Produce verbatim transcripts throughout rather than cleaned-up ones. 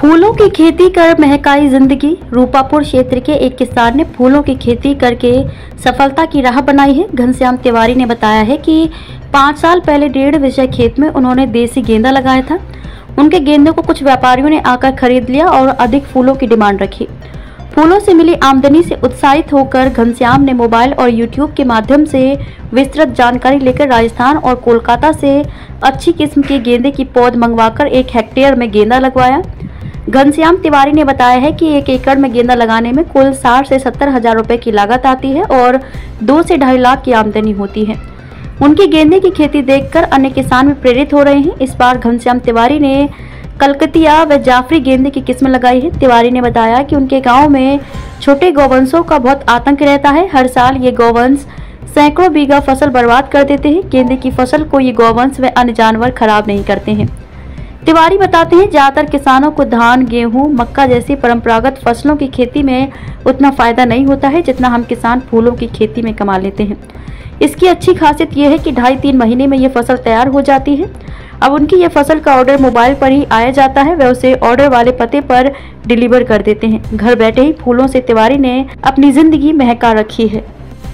फूलों की खेती कर महकाई जिंदगी। रूपापुर क्षेत्र के एक किसान ने फूलों की खेती करके सफलता की राह बनाई है। घनश्याम तिवारी ने बताया है कि पाँच साल पहले डेढ़ विषय खेत में उन्होंने देसी गेंदा लगाया था। उनके गेंदे को कुछ व्यापारियों ने आकर खरीद लिया और अधिक फूलों की डिमांड रखी। फूलों से मिली आमदनी से उत्साहित होकर घनश्याम ने मोबाइल और यूट्यूब के माध्यम से विस्तृत जानकारी लेकर राजस्थान और कोलकाता से अच्छी किस्म के गेंदे की पौध मंगवाकर एक हेक्टेयर में गेंदा लगवाया। घनश्याम तिवारी ने बताया है कि एक एकड़ में गेंदा लगाने में कुल साठ से सत्तर हजार रुपए की लागत आती है और दो से ढाई लाख की आमदनी होती है। उनकी गेंदे की खेती देखकर अन्य किसान भी प्रेरित हो रहे हैं। इस बार घनश्याम तिवारी ने कलकतिया व जाफरी गेंदे की किस्म लगाई है। तिवारी ने बताया कि उनके गांव में छोटे गौवंशों का बहुत आतंक रहता है। हर साल ये गौवंश सैकड़ों बीघा फसल बर्बाद कर देते हैं। गेंदे की फसल को ये गौवंश व अन्य जानवर खराब नहीं करते हैं। तिवारी बताते हैं, ज्यादातर किसानों को धान, गेहूं, मक्का जैसी परंपरागत फसलों की खेती में उतना फायदा नहीं होता है जितना हम किसान फूलों की खेती में कमा लेते हैं। इसकी अच्छी खासियत यह है कि ढाई तीन महीने में ये फसल तैयार हो जाती है। अब उनकी ये फसल का ऑर्डर मोबाइल पर ही आया जाता है, वे उसे ऑर्डर वाले पते पर डिलीवर कर देते हैं। घर बैठे ही फूलों से तिवारी ने अपनी जिंदगी महका रखी है।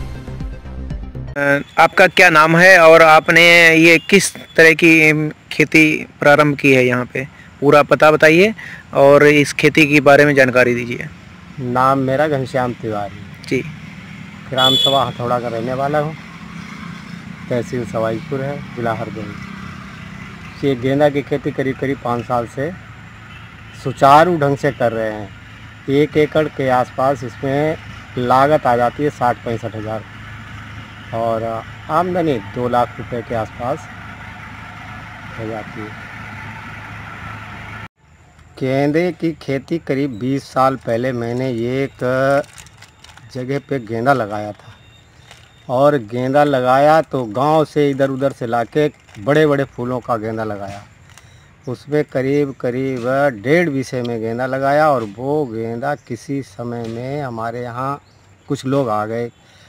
आपका क्या नाम है और आपने ये किस तरह की खेती प्रारंभ की है? यहाँ पे पूरा पता बताइए और इस खेती के बारे में जानकारी दीजिए। नाम मेरा घनश्याम तिवारी जी, ग्राम सभा हथौड़ा का रहने वाला हूँ। तहसील सवाईपुर है, जिला हरदोई। ये गेंदा की खेती करीब करीब पाँच साल से सुचारू ढंग से कर रहे हैं। एक एकड़ के आसपास इसमें लागत आ जाती है साठ पैंसठ हज़ार और आमदनी दो लाख रुपए के आसपास हो जाती है। गेंदे की खेती करीब बीस साल पहले मैंने एक जगह पे गेंदा लगाया था और गेंदा लगाया तो गांव से इधर उधर से लाके बड़े बड़े फूलों का गेंदा लगाया। उसमें करीब करीब डेढ़ बीसे में गेंदा लगाया और वो गेंदा किसी समय में हमारे यहाँ कुछ लोग आ गए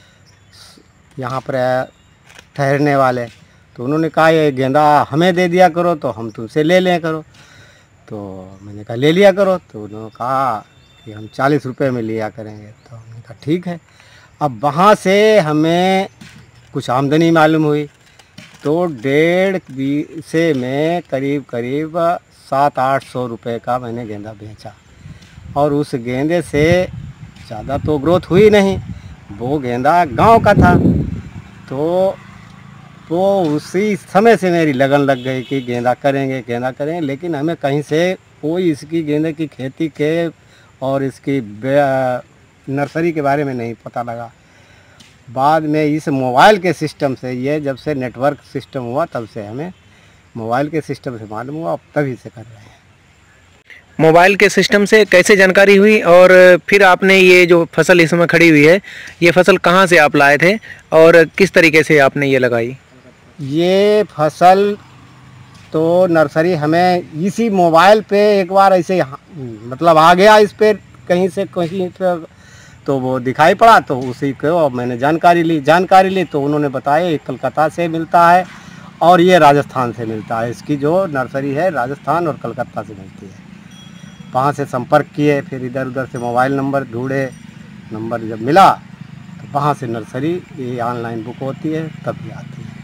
यहाँ पर ठहरने वाले, तो उन्होंने कहा ये गेंदा हमें दे दिया करो तो हम तुमसे ले लें करो। तो मैंने कहा ले लिया करो। तो उन्होंने कहा कि हम चालीस रुपए में लिया करेंगे। तो हमने कहा ठीक है। अब वहाँ से हमें कुछ आमदनी मालूम हुई तो डेढ़ बीसे में करीब करीब सात आठ सौ रुपये का मैंने गेंदा बेचा और उस गेंदे से ज़्यादा तो ग्रोथ हुई नहीं। वो गेंदा गांव का था तो वो उसी समय से मेरी लगन लग गई कि गेंदा करेंगे गेंदा करेंगे, लेकिन हमें कहीं से कोई इसकी गेंदे की खेती के और इसकी नर्सरी के बारे में नहीं पता लगा। बाद में इस मोबाइल के सिस्टम से, ये जब से नेटवर्क सिस्टम हुआ तब से हमें मोबाइल के सिस्टम से मालूम हुआ, अब तभी से कर रहे हैं। मोबाइल के सिस्टम से कैसे जानकारी हुई और फिर आपने ये जो फसल इस समय खड़ी हुई है, ये फसल कहाँ से आप लाए थे और किस तरीके से आपने ये लगाई? ये फसल तो नर्सरी हमें इसी मोबाइल पे एक बार ऐसे मतलब आ गया इस पर कहीं से कहीं पर, तो वो दिखाई पड़ा तो उसी को मैंने जानकारी ली जानकारी ली तो उन्होंने बताया ये कलकत्ता से मिलता है और ये राजस्थान से मिलता है। इसकी जो नर्सरी है राजस्थान और कलकत्ता से मिलती है। वहाँ से संपर्क किए, फिर इधर उधर से मोबाइल नंबर ढूंढे, नंबर जब मिला तो वहाँ से नर्सरी ये ऑनलाइन बुक होती है तभी आती है।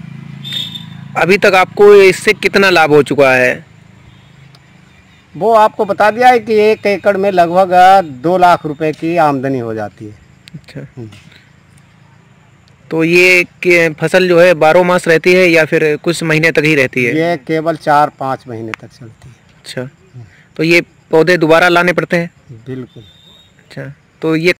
अभी तक आपको इससे कितना लाभ हो चुका है? वो आपको बता दिया है कि एक एकड़ में लगभग दो लाख रुपए की आमदनी हो जाती है। अच्छा, तो ये फसल जो है बारह मास रहती है या फिर कुछ महीने तक ही रहती है? ये केवल चार पाँच महीने तक चलती है। अच्छा, तो ये पौधे दोबारा लाने पड़ते हैं? बिल्कुल। अच्छा, तो ये